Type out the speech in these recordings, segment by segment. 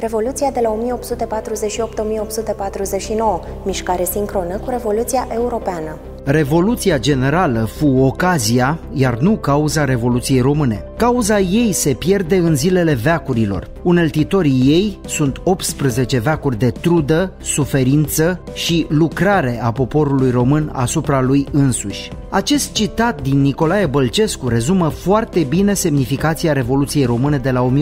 Revoluția de la 1848-1849, mișcare sincronă cu Revoluția Europeană. Revoluția generală fu ocazia, iar nu cauza Revoluției Române. Cauza ei se pierde în zilele veacurilor. Uneltitorii ei sunt 18 veacuri de trudă, suferință și lucrare a poporului român asupra lui însuși. Acest citat din Nicolae Bălcescu rezumă foarte bine semnificația Revoluției Române de la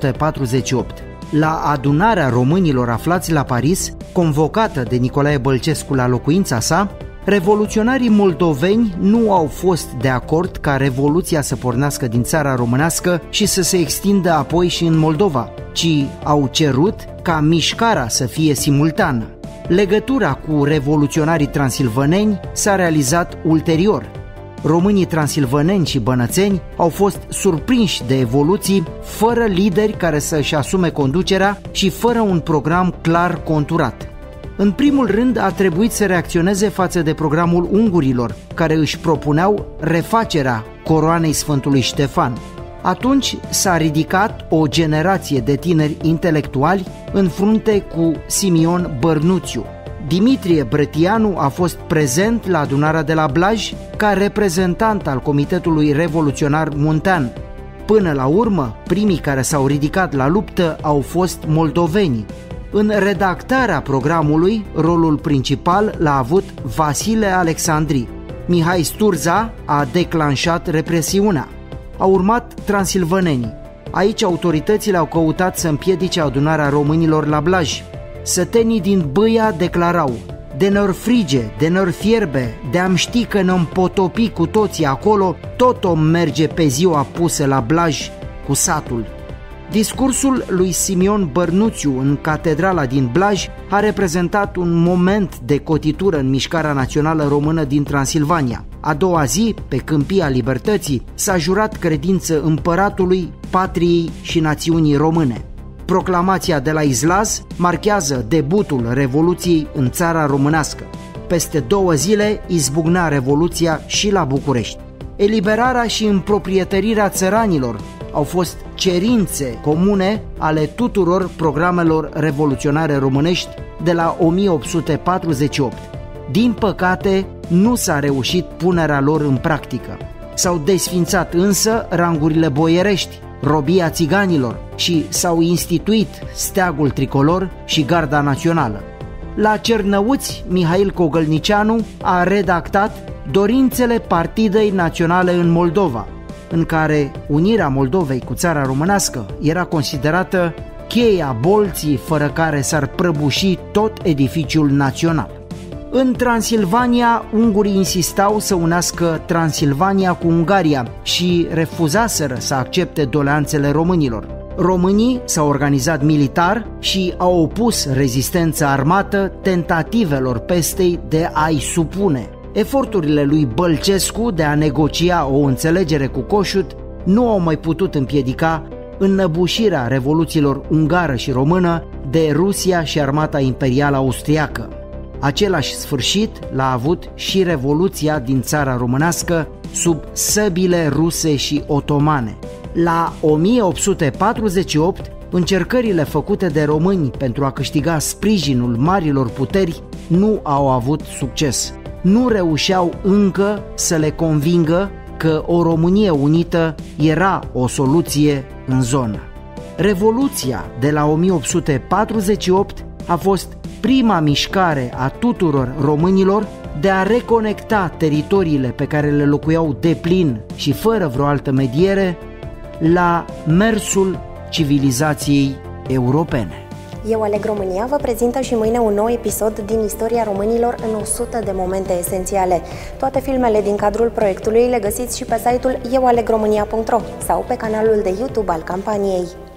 1848. La adunarea românilor aflați la Paris, convocată de Nicolae Bălcescu la locuința sa, revoluționarii moldoveni nu au fost de acord ca revoluția să pornească din țara românească și să se extindă apoi și în Moldova, ci au cerut ca mișcarea să fie simultană. Legătura cu revoluționarii transilvaneni s-a realizat ulterior. Românii transilvaneni și bănățeni au fost surprinși de evoluții fără lideri care să-și asume conducerea și fără un program clar conturat. În primul rând a trebuit să reacționeze față de programul ungurilor, care își propuneau refacerea coroanei Sfântului Ștefan. Atunci s-a ridicat o generație de tineri intelectuali în frunte cu Simion Bărnuțiu. Dimitrie Brătianu a fost prezent la adunarea de la Blaj ca reprezentant al Comitetului Revoluționar Muntean. Până la urmă, primii care s-au ridicat la luptă au fost moldovenii. În redactarea programului, rolul principal l-a avut Vasile Alexandri. Mihai Sturza a declanșat represiunea. Au urmat transilvanenii. Aici autoritățile au căutat să împiedice adunarea românilor la Blaj. Sătenii din Bâia declarau: de ne-or frige, de ne-or fierbe, de-am ști că ne-om potopi cu toții acolo, tot om merge pe ziua pusă la Blaj cu satul. Discursul lui Simion Bărnuțiu în catedrala din Blaj a reprezentat un moment de cotitură în mișcarea națională română din Transilvania. A doua zi, pe Câmpia Libertății, s-a jurat credință împăratului, patriei și națiunii române. Proclamația de la Izlaz marchează debutul Revoluției în țara românească. Peste 2 zile izbucnea Revoluția și la București. Eliberarea și împroprietărirea țăranilor au fost cerințe comune ale tuturor programelor revoluționare românești de la 1848. Din păcate, nu s-a reușit punerea lor în practică. S-au desfințat însă rangurile boierești, robia țiganilor și s-au instituit steagul tricolor și garda națională. La Cernăuți, Mihail Cogălnicianu a redactat Dorințele Partidei Naționale în Moldova, în care unirea Moldovei cu țara românească era considerată cheia bolții fără care s-ar prăbuși tot edificiul național. În Transilvania, ungurii insistau să unească Transilvania cu Ungaria și refuzaseră să accepte doleanțele românilor. Românii s-au organizat militar și au opus rezistența armată tentativelor pestei de a-i supune. Eforturile lui Bălcescu de a negocia o înțelegere cu Coșut nu au mai putut împiedica înnăbușirea revoluțiilor ungară și română de Rusia și armata imperială austriacă. Același sfârșit l-a avut și Revoluția din țara românească sub săbile ruse și otomane. La 1848, încercările făcute de români pentru a câștiga sprijinul marilor puteri nu au avut succes. Nu reușeau încă să le convingă că o Românie unită era o soluție în zonă. Revoluția de la 1848 a fost prima mișcare a tuturor românilor de a reconecta teritoriile pe care le locuiau deplin și fără vreo altă mediere la mersul civilizației europene. Eu Aleg România vă prezintă și mâine un nou episod din istoria românilor în 100 de momente esențiale. Toate filmele din cadrul proiectului le găsiți și pe site-ul eualegromânia.ro sau pe canalul de YouTube al campaniei.